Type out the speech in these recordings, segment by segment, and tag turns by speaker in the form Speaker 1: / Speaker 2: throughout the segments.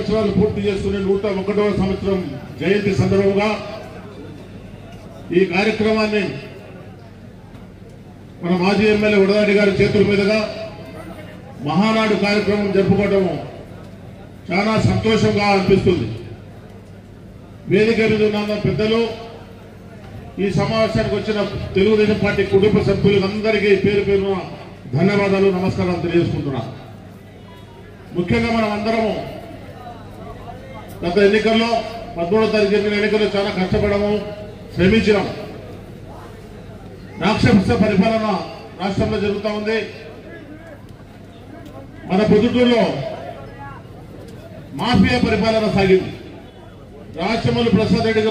Speaker 1: సంవత్సరాలు పూర్తి చేసుకునే 101వ సంవత్సరం జయంతి సందర్భంగా ఈ కార్యక్రమాన్ని మన మాజీ ఎమ్మెల్యే ఉడదాడి గారి చేతుల మీదుగా మహానాడు కార్యక్రమం జరుపుకోవడం చాలా సంతోషంగా అనిపిస్తుంది. వేదిక మీద ఉన్న పెద్దలు, ఈ సమావేశానికి వచ్చిన తెలుగుదేశం పార్టీ కుటుంబ సభ్యులందరికీ పేరు పేరున ధన్యవాదాలు, నమస్కారాలు తెలియజేసుకుంటున్నాను. ముఖ్యంగా మనం అందరము గత ఎన్నికల్లో 13వ తారీఖు జరిగిన ఎన్నికల్లో చాలా కష్టపడము, శ్రమించినాం. రాక్షస పరిపాలన రాష్ట్రంలో జరుగుతూ ఉంది. మన పొద్దుటూరులో మాఫియా పరిపాలన సాగింది. రాచమల్లి ప్రసాద్ రెడ్డి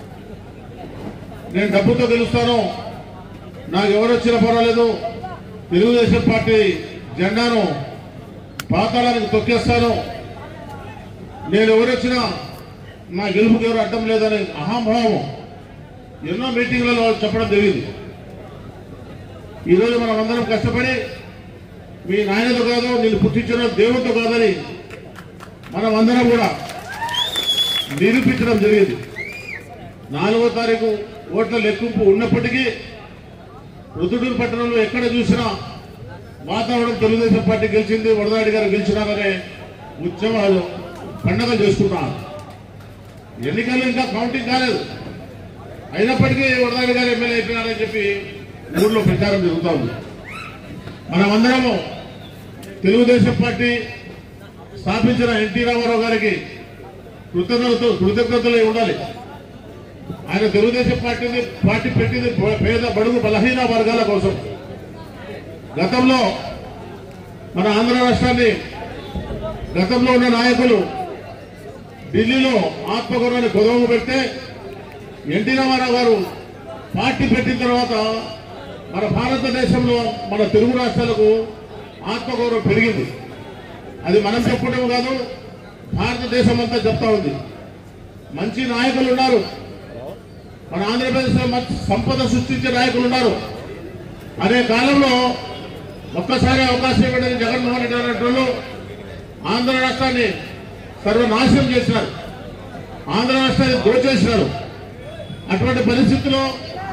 Speaker 1: నేను డబ్బుతో గెలుస్తాను, నాకు ఎవరు వచ్చినా పర్వాలేదు, తెలుగుదేశం పార్టీ జెండాను పాతాళానికి తొక్కేస్తాను, నేను ఎవరొచ్చినా నా గెలుపుకి ఎవరు అడ్డం లేదని అహంభావం ఎన్నో మీటింగ్లలో చెప్పడం జరిగింది. ఈరోజు మనం అందరం కష్టపడి మీ నాయనతో కాదు, నేను పుట్టించిన దేవుడితో కాదని మనం అందరం కూడా నిరూపించడం జరిగింది. 4వ తారీఖు ఓట్ల లెక్కింపు ఉన్నప్పటికీ రుద్దుటూరు పట్టణంలో ఎక్కడ చూసినా వాతావరణం తెలుగుదేశం పార్టీ గెలిచింది, వరదాడి గారు గెలిచినారనే ఉత్సవాలు పండుగలు చేసుకుంటున్నారు. ఎన్నికలు ఇంకా కౌంటింగ్ కాలేదు, అయినప్పటికీ వరదాడి గారు ఎమ్మెల్యే అయిపోయినారని చెప్పి ఊళ్ళో ప్రచారం జరుగుతూ ఉంది. మనమందరము తెలుగుదేశం పార్టీ స్థాపించిన ఎన్టీ రామారావు గారికి కృతజ్ఞతలు ఉండాలి. ఆయన తెలుగుదేశం పార్టీ పెట్టింది పేద బడుగు బలహీన వర్గాల కోసం. గతంలో మన ఆంధ్ర రాష్ట్రాన్ని గతంలో ఉన్న నాయకులు ఢిల్లీలో ఆత్మగౌరవాన్ని గొడవ పెడితే ఎన్టీ రామారావు గారు పార్టీ పెట్టిన తర్వాత మన భారతదేశంలో మన తెలుగు రాష్ట్రాలకు ఆత్మగౌరవం పెరిగింది. అది మనం చెప్పడం కాదు, భారతదేశం అంతా చెప్తా ఉంది. మంచి నాయకులు ఉన్నారు, మన ఆంధ్రప్రదేశ్లో మంచి సంపద సృష్టించే నాయకులు ఉన్నారు. అదే కాలంలో ఒక్కసారి అవకాశం ఇవ్వడానికి జగన్మోహన్ రెడ్డి అన్నట్లు ఆంధ్ర రాష్ట్రాన్ని సర్వనాశనం చేసినారు, ఆంధ్ర రాష్ట్రాన్ని దోచేసినారు. అటువంటి పరిస్థితుల్లో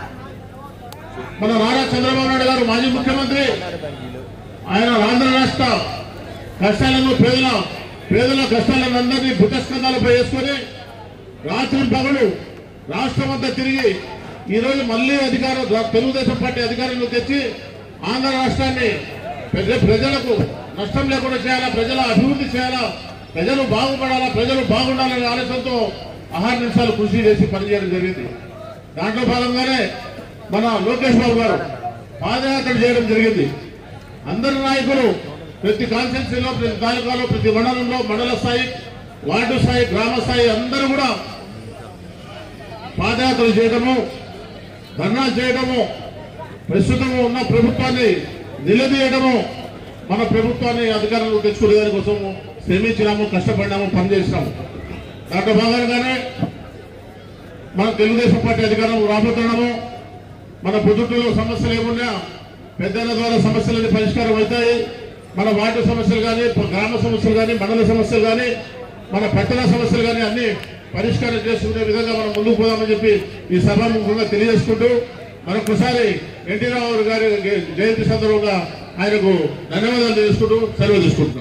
Speaker 1: మన నారా చంద్రబాబు నాయుడు గారు మాజీ ముఖ్యమంత్రి, ఆయన ఆంధ్ర రాష్ట్ర కష్టాలను పేదల కష్టాలను అందరినీ భుజస్కంధాలపై వేసుకొని రాత్రి పగలు రాష్ట్రం అంతా తిరిగి ఈరోజు మళ్లీ తెలుగుదేశం పార్టీ అధికారంలో తెచ్చి ఆంధ్ర రాష్ట్రాన్ని ప్రజలకు నష్టం లేకుండా చేయాలా, ప్రజల అభివృద్ధి చేయాలా, ప్రజలు బాగుపడాలా, ప్రజలు బాగుండాలనే ఆలోచనతో ఆహార నిమిషాలు కృషి చేసి పనిచేయడం జరిగింది. దాంట్లో భాగంగానే మన లోకేష్ బాబు గారు పాదయాత్ర చేయడం జరిగింది. అందరి నాయకులు ప్రతి కాన్స్టిట్యున్సీలో, ప్రతి తాలూకాలో, ప్రతి మండలంలో, మండల స్థాయి, వార్డు స్థాయి, గ్రామ స్థాయి అందరూ కూడా పాదయాత్రలు చేయడము, ధర్నాలు చేయడము, ప్రస్తుతం ఉన్న ప్రభుత్వాన్ని నిలదీయడము, మన ప్రభుత్వాన్ని అధికారంలో తెచ్చుకునే దానికోసం శ్రమించినాము, కష్టపడినాము, పనిచేసినాము. దాంట్లో భాగంగానే మన తెలుగుదేశం పార్టీ అధికారం రాబోతున్నాము. మన పొద్దుటూరులో సమస్యలు ఏమున్నా పెద్దల ద్వారా సమస్యలన్నీ పరిష్కారం అవుతాయి. మన వార్డు సమస్యలు కానీ, గ్రామ సమస్యలు కానీ, మండల సమస్యలు కానీ, మన పట్టణ సమస్యలు కానీ అన్ని పరిష్కారం చేసుకునే విధంగా మనం ముందుకు పోదామని చెప్పి ఈ సభాముఖంగా తెలియజేసుకుంటూ మరొకసారి ఎన్టీ రామారావు గారి జయంతి సందర్భంగా ఆయనకు ధన్యవాదాలు తెలుసుకుంటూ సెలవు తీసుకుంటున్నాం.